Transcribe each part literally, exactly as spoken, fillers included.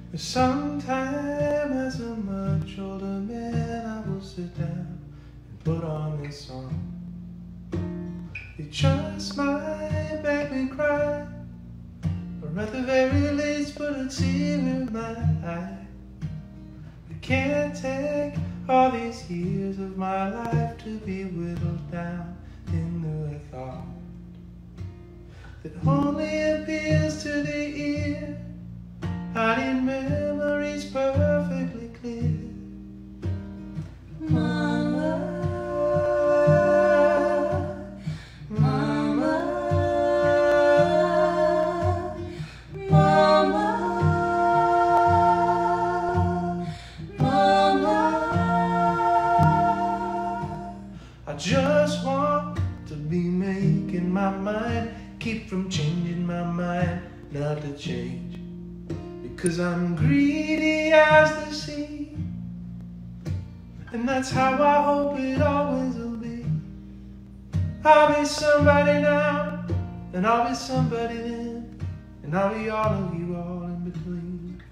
Sometime as a much older man, I will sit down and put on this song. It just might make me cry, or at the very least put a tear in my eye. I can't take all these years of my life to be whittled down into a thought that only appeals to the ear. I need memories perfectly clear. Mama, Mama, Mama, Mama. I just want to be making my mind, keep from changing my mind, not to change. Cause I'm greedy as the sea, and that's how I hope it always will be. I'll be somebody now, and I'll be somebody then, and I'll be all of you all in between.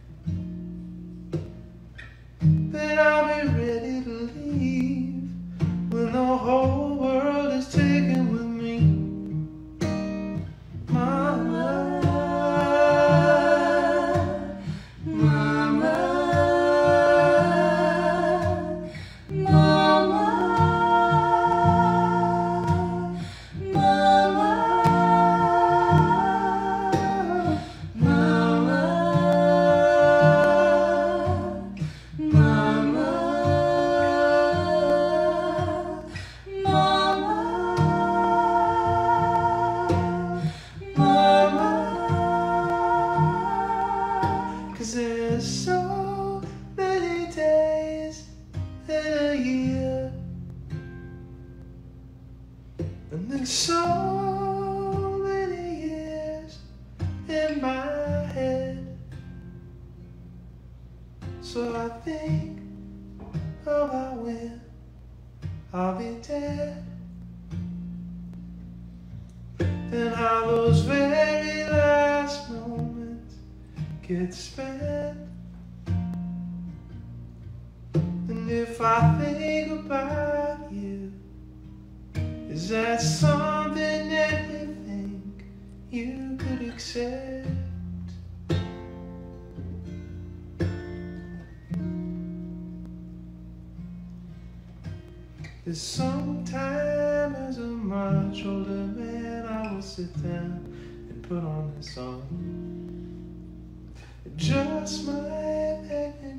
Then I'll be ready to leave when the whole world is taken with me. Mama, there's so many days in a year, and there's so many years in my head. So I think about when I'll be dead, and how those very last moments get spent. And if I think about you, is that something that you think you could accept? There's sometime as a much older man, I will sit down and put on this song. It just might make me